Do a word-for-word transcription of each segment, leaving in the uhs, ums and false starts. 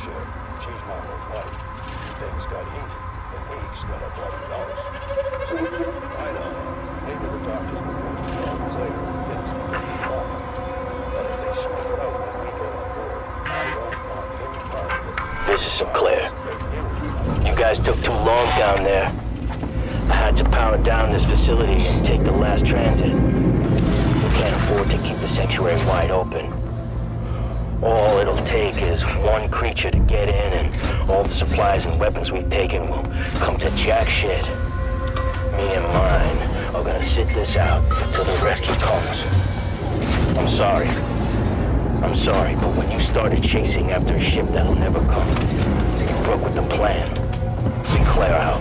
shit. She's Marlo's wife. Things got heated, and he's got a bloody nose. So, I know, maybe the doctors will go to the later and fix it. But if they sort it out when we get on board, I don't want any part of it. This is Sinclair. You guys took too long down there. I had to power down this facility and take the last transit. We can't afford to keep the sanctuary wide open. All it'll take is one creature to get in, and all the supplies and weapons we've taken will come to jack shit. Me and mine are gonna sit this out till the rescue comes. I'm sorry. I'm sorry, but when you started chasing after a ship that'll never come, you broke with the plan. Sinclair out.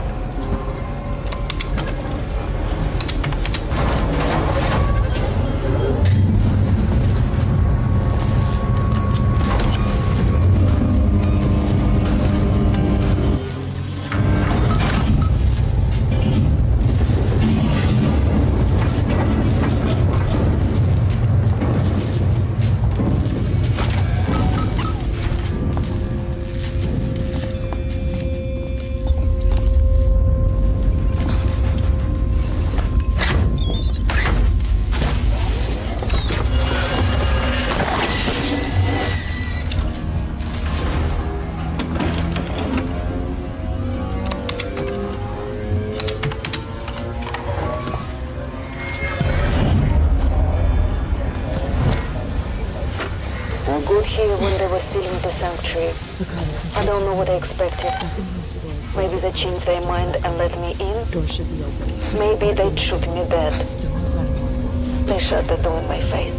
I don't know what I expected. Maybe they changed their mind and let me in. Door should be open. Maybe they'd shoot me dead. They shut the door in my face.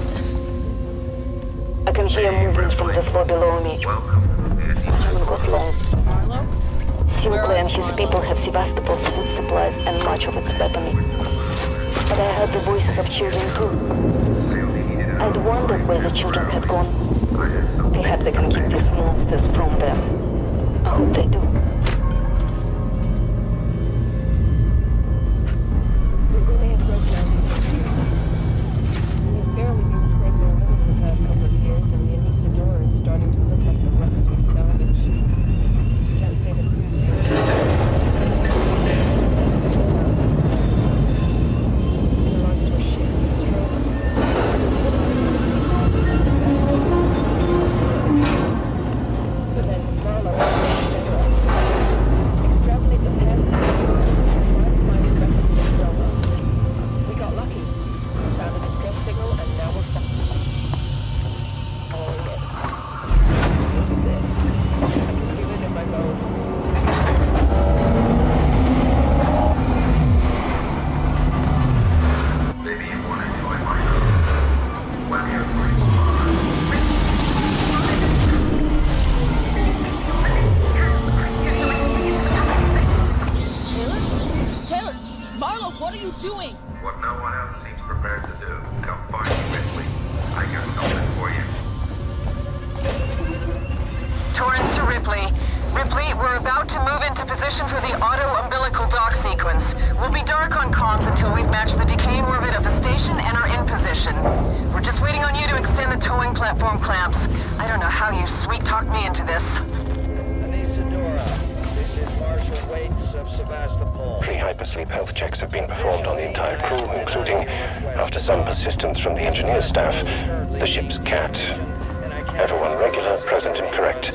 I can hear movements from the floor below me. Someone got lost. Sinclair and his people have Sevastopol's food supplies and much of its weaponry. But I heard the voices of children too. I'd wondered where the children had gone. Perhaps I can keep these monsters from them. I hope they do. Sleep health checks have been performed on the entire crew, including, after some persistence from the engineer staff, the ship's cat. Everyone regular, present and correct.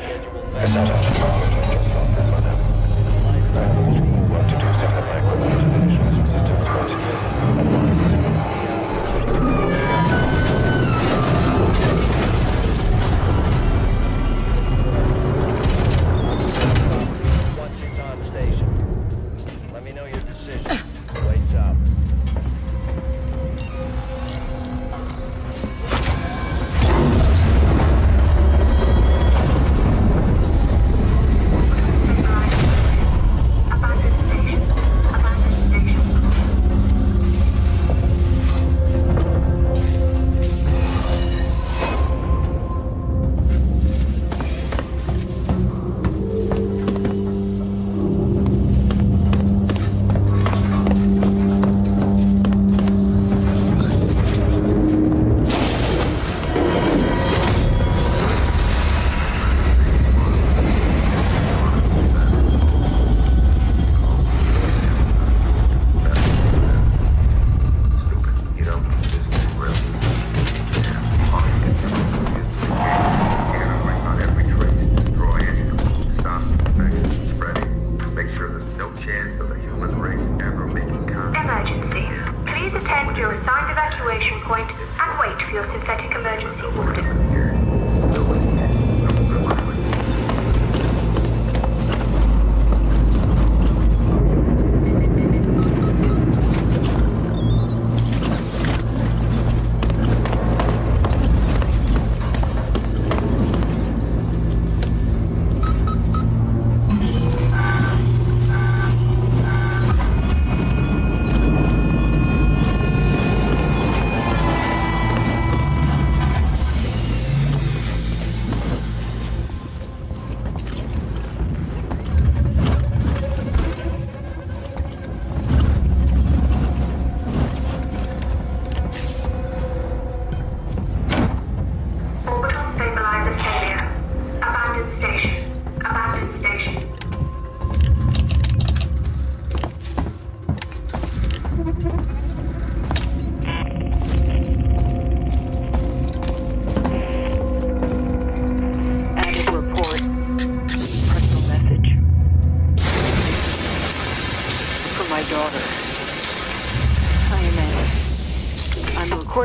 Abandoned.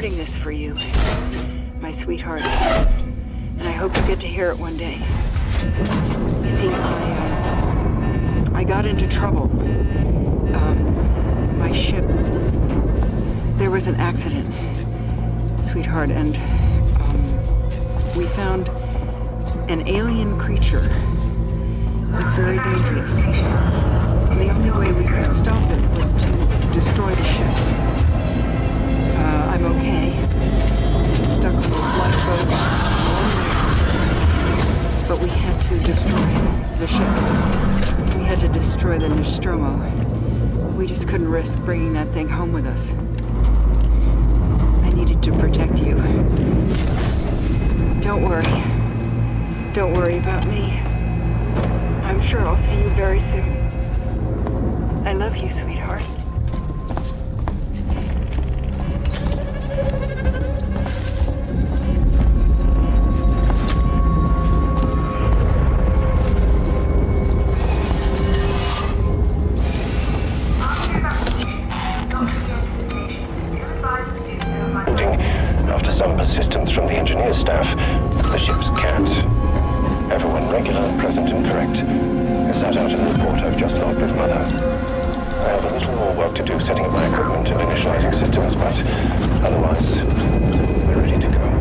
recording this for you, my sweetheart, and I hope you get to hear it one day. You see, I, uh, I got into trouble. Um, my ship, there was an accident, sweetheart, and um, we found an alien creature. It was very dangerous. And the only way we could stop it was to destroy the ship. Uh, I'm okay. Stuck on those lifeboats. But we had to destroy the ship. We had to destroy the Nostromo. We just couldn't risk bringing that thing home with us. I needed to protect you. Don't worry. Don't worry about me. I'm sure I'll see you very soon. I love you, sweetheart. After some persistence from the engineer staff, the ship's cat, everyone regular, present and correct, is sat out in the report I've just logged with Mother. I have a little more work to do setting up my equipment and initializing systems, but otherwise, we're ready to go.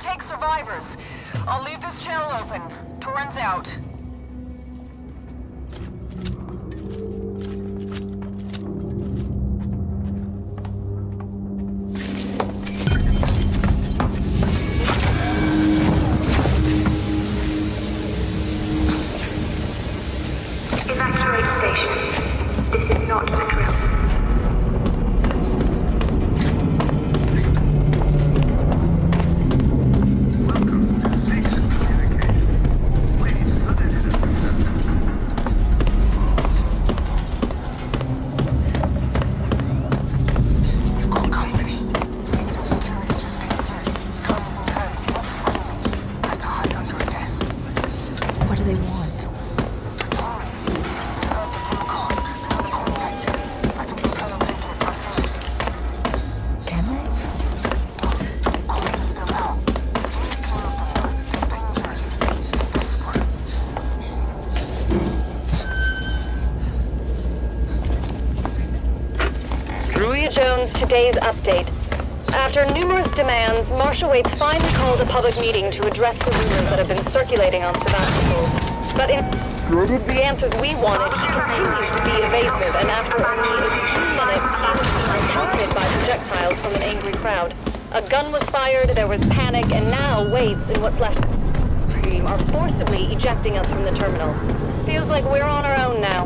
take survivors. I'll leave this channel open. Torrens out. Evacuate stations. This is not a drill. Today's update. After numerous demands, Marshal Waits finally called a public meeting to address the rumors that have been circulating on Sebastopol. But in the answers we wanted, he continues to be evasive, and after only a few minutes, he was assaulted by projectiles from an angry crowd. A gun was fired, there was panic, and now Waits, in what's left of the team, are forcibly ejecting us from the terminal. Feels like we're on our own now.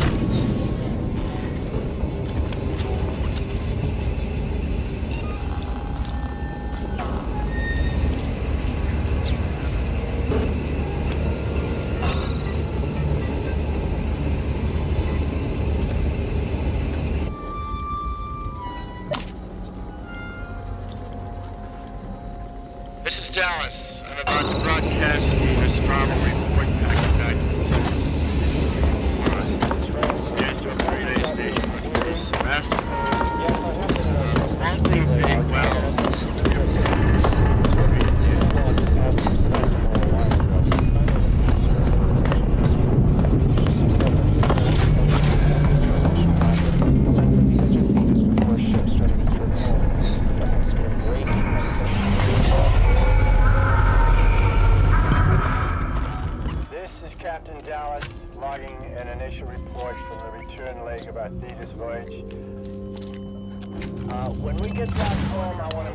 This is Dallas. I'm about to broadcast the Farmer report back to Yes, to a three-day station with Sebastopol. Won't be fitting well. Uh, when we get back home, I want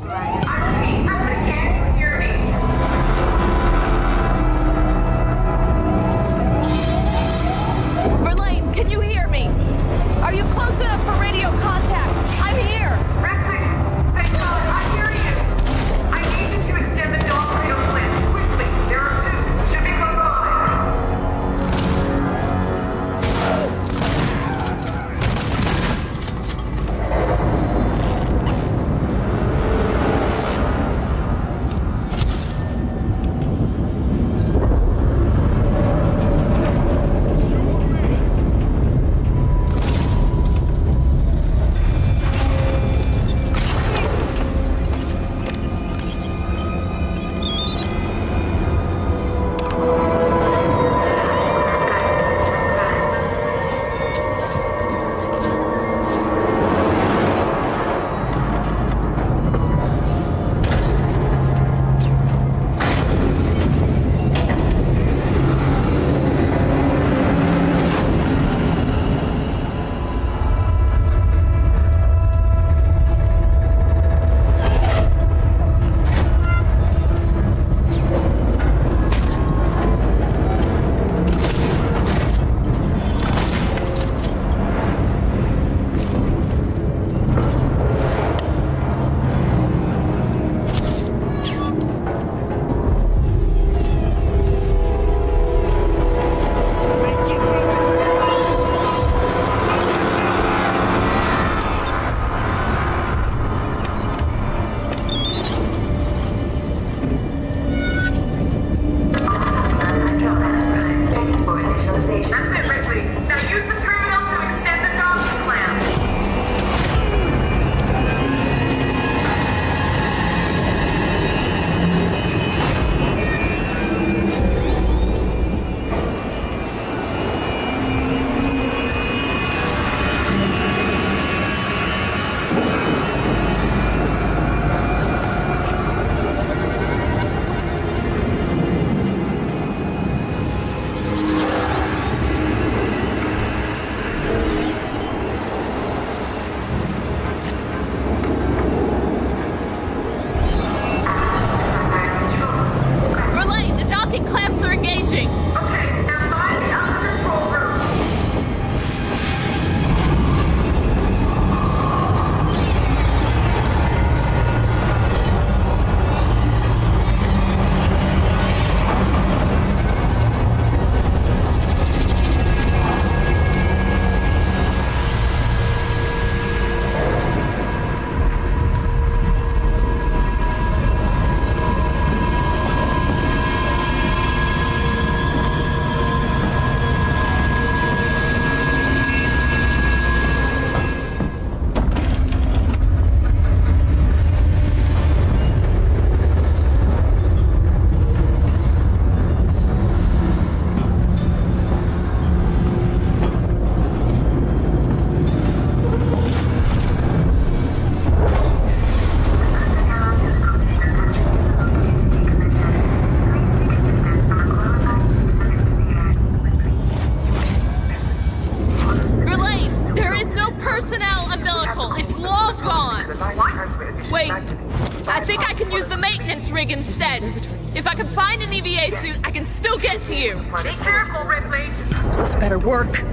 If I can find an E V A suit, I can still get to you. Be careful, Ripley. This better work.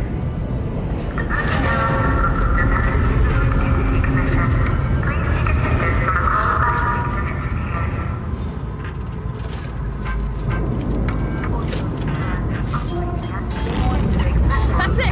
That's it.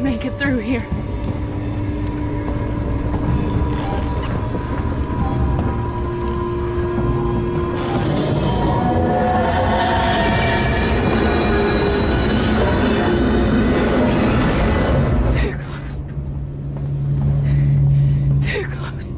make it through here. Too close. Too close.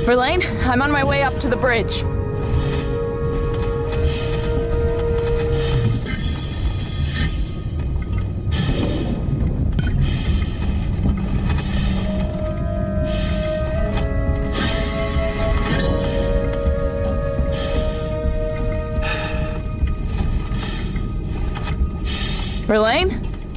Verlaine, I'm on my way up to the bridge. Verlaine?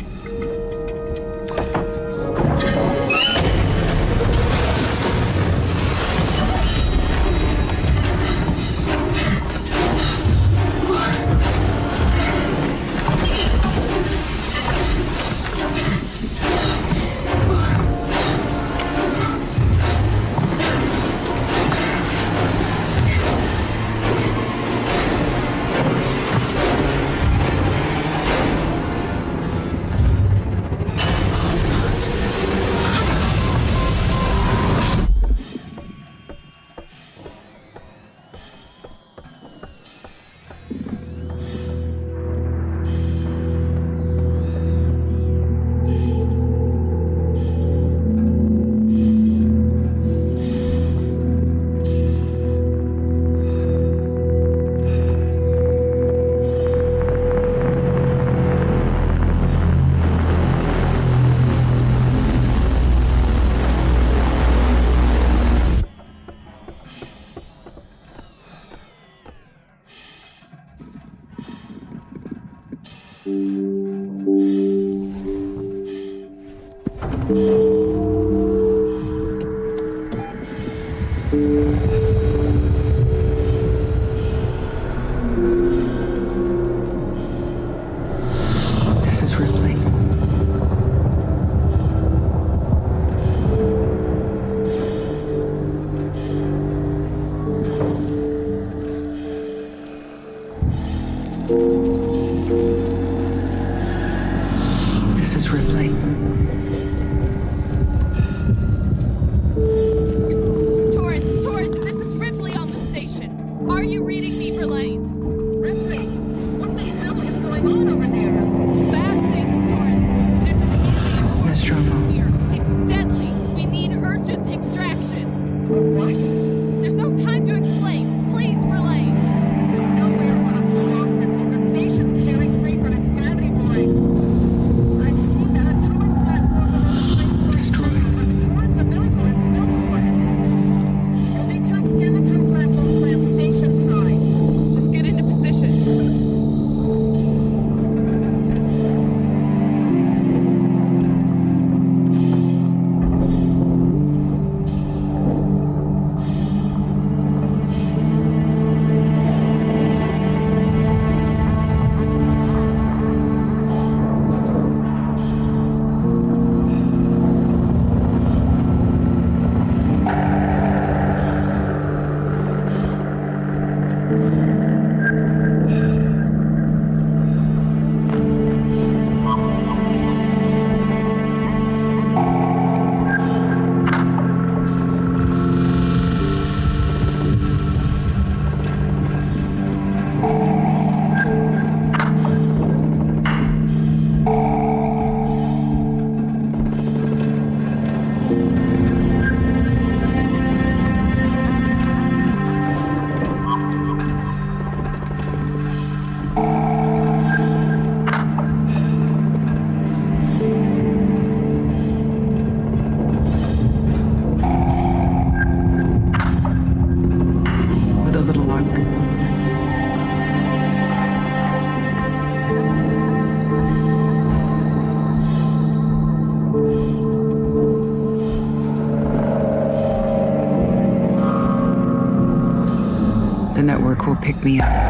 The network will pick me up.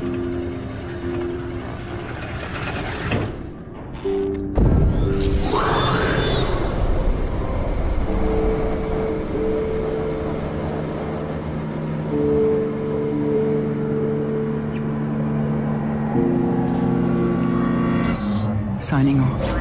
Signing off.